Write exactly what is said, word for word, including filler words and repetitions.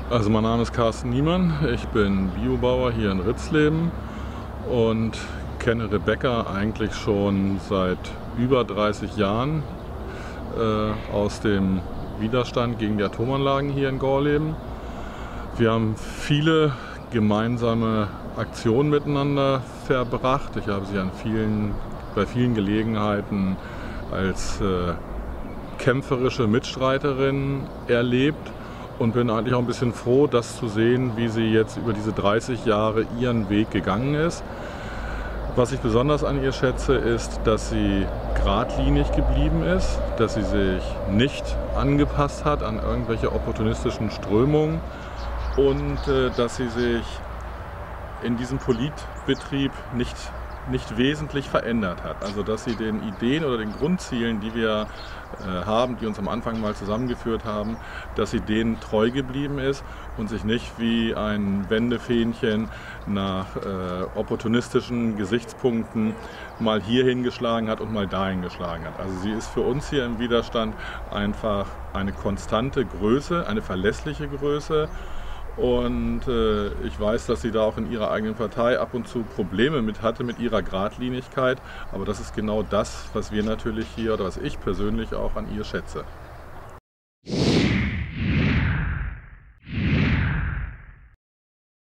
Also mein Name ist Carsten Niemann, ich bin Biobauer hier in Ritzleben und kenne Rebecca eigentlich schon seit über dreißig Jahren äh, aus dem Widerstand gegen die Atomanlagen hier in Gorleben. Wir haben viele gemeinsame Aktionen miteinander verbracht. Ich habe sie an vielen, bei vielen Gelegenheiten als äh, kämpferische Mitstreiterin erlebt und bin eigentlich auch ein bisschen froh, das zu sehen, wie sie jetzt über diese dreißig Jahre ihren Weg gegangen ist. Was ich besonders an ihr schätze, ist, dass sie geradlinig geblieben ist, dass sie sich nicht angepasst hat an irgendwelche opportunistischen Strömungen und äh, dass sie sich in diesem Politbetrieb nicht, nicht wesentlich verändert hat. Also dass sie den Ideen oder den Grundzielen, die wir äh, haben, die uns am Anfang mal zusammengeführt haben, dass sie denen treu geblieben ist und sich nicht wie ein Wendefähnchen nach äh, opportunistischen Gesichtspunkten mal hierhin geschlagen hat und mal dahin geschlagen hat. Also sie ist für uns hier im Widerstand einfach eine konstante Größe, eine verlässliche Größe. Und äh, ich weiß, dass sie da auch in ihrer eigenen Partei ab und zu Probleme mit hatte, mit ihrer Geradlinigkeit. Aber das ist genau das, was wir natürlich hier oder was ich persönlich auch an ihr schätze.